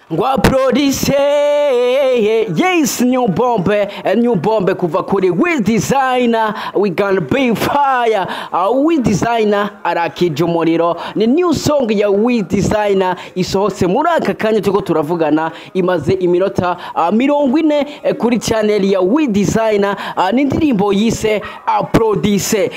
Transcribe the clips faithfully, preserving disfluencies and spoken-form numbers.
Ngo Applaudissez, yes, new bomb, a new bomb kuva kuri with designer, we gonna be fire. Uh, with designer arakije umuriro, ni new song ya with designer isohotse muri aka kanya tuko turavugana, imaze iminota uh, mirongo ine eh, kuri channel ya with designer. Uh, ni ndirimbo yise Applaudissez,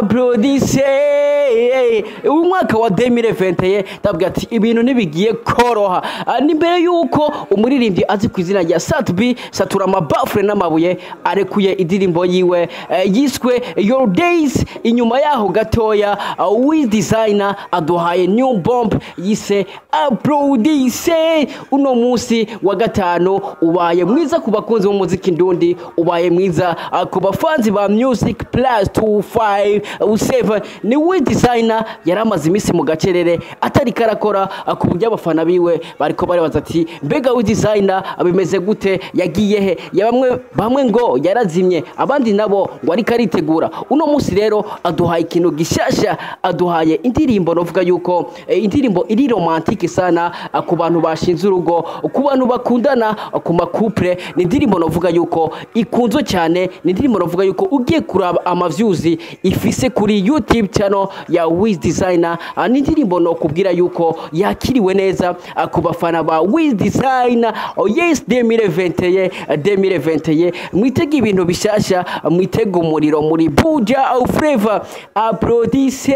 Applaudissez. Uyu mwaka wa deux mille vingt et un tabwa ati ibintu nibigiye koroha. Uh, ni mbere yuko umuririmbyi azi ku izina rya Satbi satura amabafure n'amabuye arekuye indirimbo yiwe uh, yiswe Your Days. Inyuma yaho gatoya uh, with designer aduhaye new bomb yise Applaudissez. Uno munsi wa gatanu ubaye mwiza ku bakunzi b'umuziki ndundi, ubaye mwiza uh, ku bafanzi ba music plus two five seven. Ni with designer yaramaze imisi mu gacerere atari karakora uh, ku buryo abafana biwe bariko bari bazati mbega with designer abimeze gute, yagiye he? Ya bamwe bamwe ngo yarazimye, abandi nabo ngo ari karitegura. Uno munsi rero aduhaye ikintu gishasha, aduhaye indirimbo novuga yuko eh, indirimbo iri romantique sana uh, ku bantu bashinze urugo, ku bantu bakundana, uh, ku makouple. Ni indirimbo novuga yuko ikunzwe cyane, ni indirimbo novuga yuko ugiye kuraba ama views ifise kuri YouTube channel ya with designer. Uh, ni indirimbo no kubwira yuko yakiriwe neza uh, ku bafana ba with designer. Oh yes, deux mille vingt et un, deux mille vingt et un mwitege ibintu bishasha, mwitege umuriro muri buja au flavor. Applaudissez.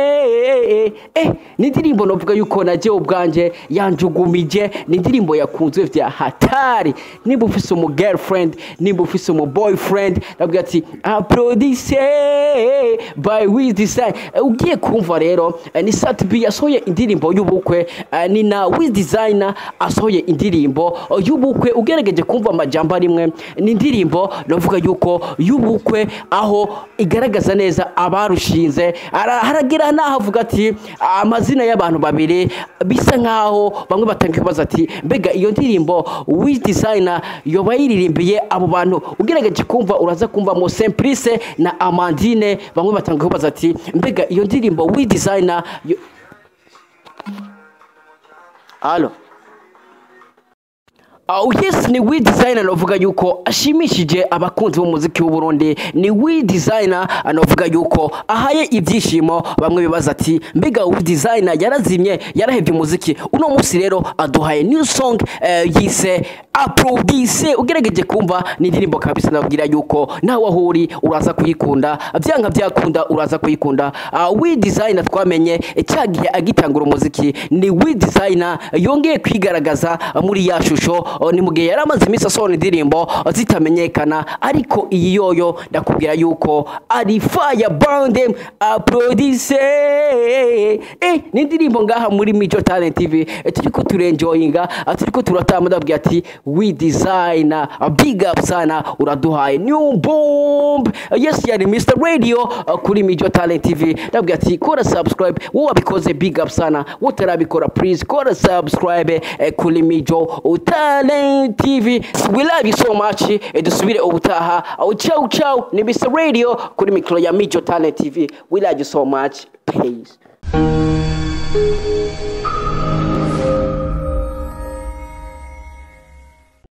Eh, ni indirimbo novuga yuko naje ubwanje yanjugumije, ni indirimbo yakunzwe vya hatari. Nimba ufise umu girlfriend, nimba ufise umu boyfriend, nabwo ati Applaudissez by with design. Uh, ugiye kumva rero uh, ni Satbi yasohoye indirimbo y'ubukwe, uh, ni na with designer asohoye indirimbo uh, y'ubukwe. Ugerageje kumva amajambo rimwe, ni indirimbo novuga yuko y'ubukwe aho igaragaza neza abarushinze. Haragira naho avuga ati amazina y'abantu babiri bisa nkaho bamwe batangiye kubaza ati mbega iyo ndirimbo with designer yoba yiririmbiye abo bantu. Ugerageje kumva uraza kumva mo Simplice na Amandine, bamwe batangiye kubaza ati mbega iyo ndirimbo with designer yo... Allo. Oh yes, ni with designer novuga yuko ashimishije abakunzi b'umuziki w'u Burundi. Ni with designer anovuga yuko ahaye ibyishimo bamwe bibaza ati mbega with designer yarazimye, yarahevye umuziki. Uno munsi rero aduhaye new song uh, yise Applaudissez. Ugerageje kumva ni indirimbo kabisa, nabwira yuko nawe ahuri uraza kuyikunda, byanga byakunda uraza kuyikunda. Uh, with designer twamenye cyagiye agitangura umuziki, ni with designer yongeye kwigaragaza muri ya shusho. Ni mugihe yaramaze imisi asohora indirimbo zitamenyekana, ariko iyi yoyo ndakubwira yuko ari fire band. Applaudissez. Eh, ni indirimbo ngaha muri Mijo Talent T V eh, turiko turenjoyinga, turiko turatama. Ndabwira ati with designer big up sana, uraduhaye new bomb. Yes, yari Mister Radio uh, kuri Mijo Talent T V. Ndabwira ati kora subscribe, wowe wabikoze big up sana, wotarabikora please kora subscribe eh, kuri Mijo Talent T V. We love you so much. Dusubire ubutaha. Ciao ciao. Ni Mister Radio kuri mikro ya Mijo Talent T V. We love you so much. Peace.